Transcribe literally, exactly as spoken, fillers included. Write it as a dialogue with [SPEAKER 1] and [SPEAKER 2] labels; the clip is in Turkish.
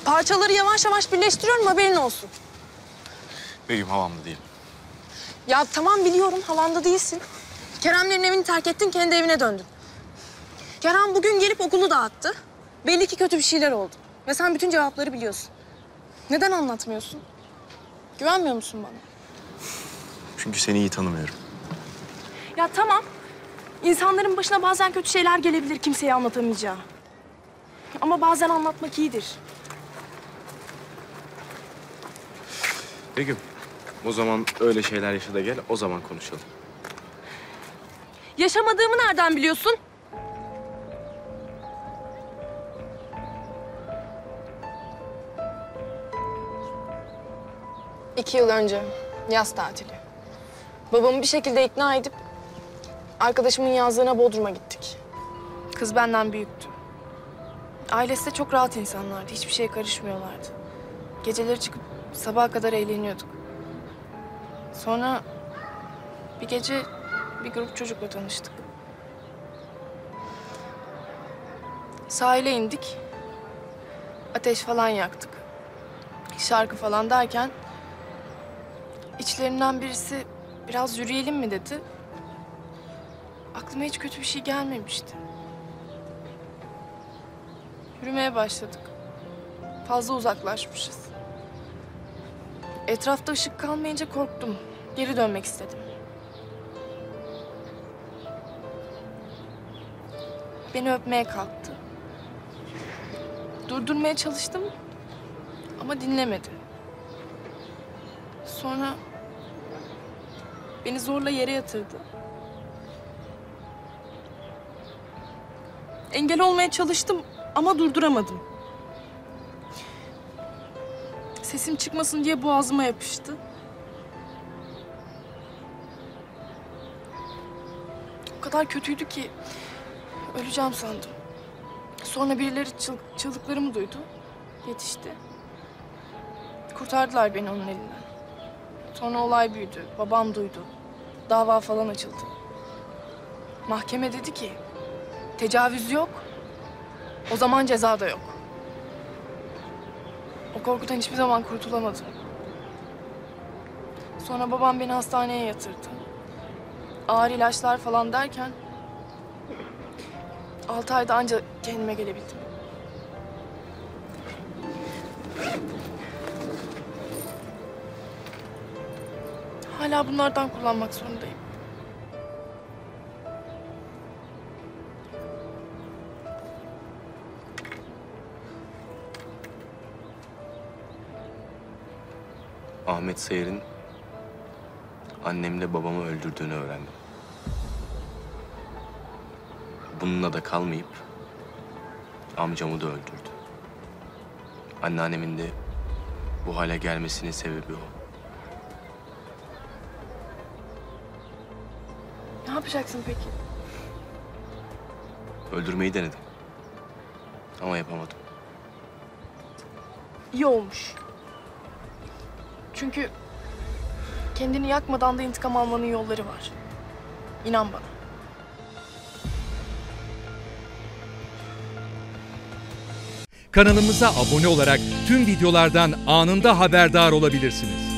[SPEAKER 1] Parçaları yavaş yavaş birleştiriyorum, haberin olsun.
[SPEAKER 2] Begüm, havamda değilim.
[SPEAKER 1] Ya tamam biliyorum, havanda değilsin. Keremlerin evini terk ettin, kendi evine döndün. Kerem bugün gelip okulu dağıttı. Belli ki kötü bir şeyler oldu. Ve sen bütün cevapları biliyorsun. Neden anlatmıyorsun? Güvenmiyor musun bana?
[SPEAKER 2] Çünkü seni iyi tanımıyorum.
[SPEAKER 1] Ya tamam. İnsanların başına bazen kötü şeyler gelebilir kimseye anlatamayacağı. Ama bazen anlatmak iyidir.
[SPEAKER 2] Begüm, o zaman öyle şeyler yaşa da gel, o zaman konuşalım.
[SPEAKER 1] Yaşamadığımı nereden biliyorsun? İki yıl önce, yaz tatili. Babamı bir şekilde ikna edip arkadaşımın yazlığına Bodrum'a gittik. Kız benden büyüktü. Ailesi de çok rahat insanlardı, hiçbir şeye karışmıyorlardı. Geceleri çıkıp sabaha kadar eğleniyorduk. Sonra bir gece bir grup çocukla tanıştık. Sahile indik. Ateş falan yaktık. Şarkı falan derken içlerinden birisi biraz yürüyelim mi dedi. Aklıma hiç kötü bir şey gelmemişti. Yürümeye başladık. Fazla uzaklaşmışız. Etrafta ışık kalmayınca korktum. Geri dönmek istedim. Beni öpmeye kalktı. Durdurmaya çalıştım ama dinlemedi. Sonra beni zorla yere yatırdı. Engel olmaya çalıştım ama durduramadım. Sesim çıkmasın diye boğazıma yapıştı. O kadar kötüydü ki öleceğim sandım. Sonra birileri çığ çığlıklarımı duydu. Yetişti. Kurtardılar beni onun elinden. Sonra olay büyüdü. Babam duydu. Dava falan açıldı. Mahkeme dedi ki tecavüz yok. O zaman ceza da yok. O korkudan hiçbir zaman kurtulamadım. Sonra babam beni hastaneye yatırdı. Ağır ilaçlar falan derken altı ayda anca kendime gelebildim. Hala bunlardan kullanmak zorundayım.
[SPEAKER 2] Ahmet Sayar'ın annemle babamı öldürdüğünü öğrendim. Bununla da kalmayıp amcamı da öldürdü. Anneannemin de bu hale gelmesinin sebebi o.
[SPEAKER 1] Ne yapacaksın peki?
[SPEAKER 2] Öldürmeyi denedim. Ama yapamadım.
[SPEAKER 1] İyi olmuş. Çünkü kendini yakmadan da intikam almanın yolları var. İnan bana.
[SPEAKER 3] Kanalımıza abone olarak tüm videolardan anında haberdar olabilirsiniz.